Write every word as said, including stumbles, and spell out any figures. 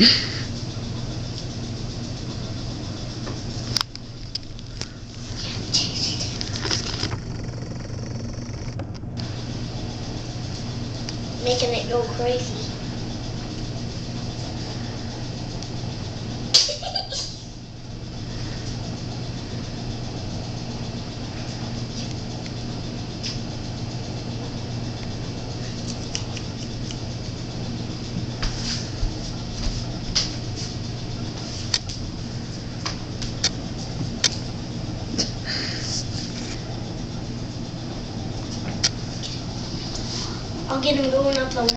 Making it go crazy. I'll get him going up the